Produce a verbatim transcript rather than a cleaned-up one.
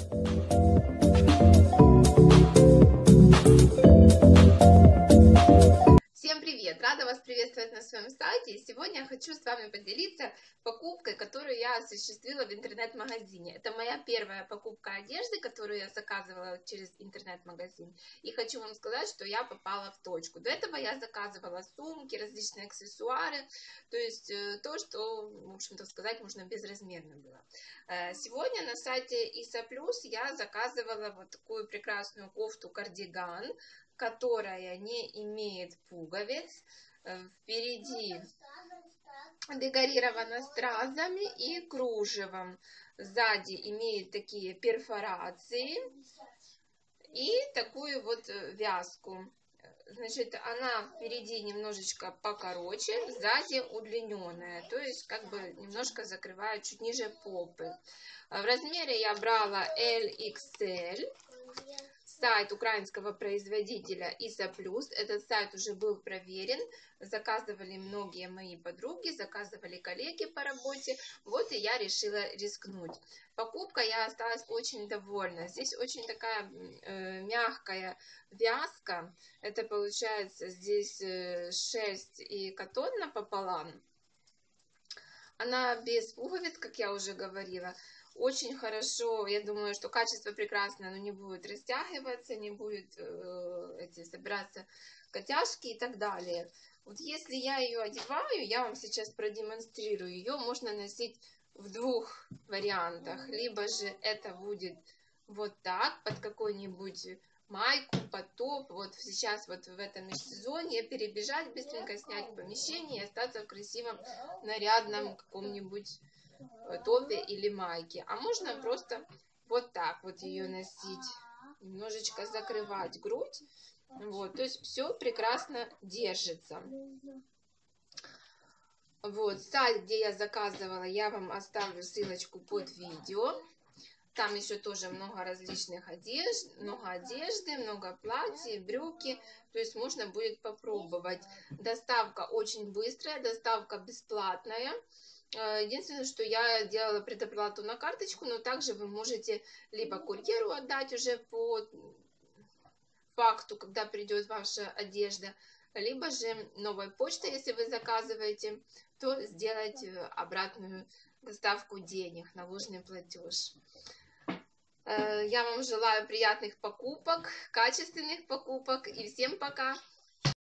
Всем привет! Рада вас приветствовать на своем сайте. И сегодня я хочу с вами поделиться покупкой, которую я осуществила в интернет-магазине. Это моя первая покупка одежды, которую я заказывала через интернет-магазин. И хочу вам сказать, что я попала в точку. До этого я заказывала сумки, различные аксессуары, то есть то, что, в общем-то сказать, можно безразмерно было. Сегодня на сайте Иса Плюс я заказывала вот такую прекрасную кофту-кардиган, которая не имеет пуговиц, впереди декорирована стразами и кружевом, сзади имеет такие перфорации и такую вот вязку. Значит, она впереди немножечко покороче, сзади удлиненная, то есть как бы немножко закрывает чуть ниже попы. В размере я брала эл икс эль. Сайт украинского производителя Иса Плюс. Этот сайт уже был проверен. Заказывали многие мои подруги, заказывали коллеги по работе. Вот и я решила рискнуть. Покупка, я осталась очень довольна. Здесь очень такая э, мягкая вязка. Это получается здесь э, шерсть и катон напополам. Она без пуговиц, как я уже говорила. Очень хорошо, я думаю, что качество прекрасное, но не будет растягиваться, не будет э, эти, собираться котяшки и так далее. Вот если я ее одеваю, я вам сейчас продемонстрирую, ее можно носить в двух вариантах. Либо же это будет вот так, под какой-нибудь майку, под топ. Вот сейчас вот в этом межсезонье перебежать, быстренько снять помещение и остаться в красивом, нарядном каком-нибудь топе или майке. А можно просто вот так вот ее носить, немножечко закрывать грудь. Вот, то есть все прекрасно держится. Вот, сайт, где я заказывала, я вам оставлю ссылочку под видео. Там еще тоже много различных одежд, много одежды, много платьев, брюки. То есть можно будет попробовать. Доставка очень быстрая, доставка бесплатная. Единственное, что я делала предоплату на карточку, но также вы можете либо курьеру отдать уже по факту, когда придет ваша одежда, либо же новой почтой, если вы заказываете, то сделать обратную доставку денег, наложенный платеж. Я вам желаю приятных покупок, качественных покупок и всем пока!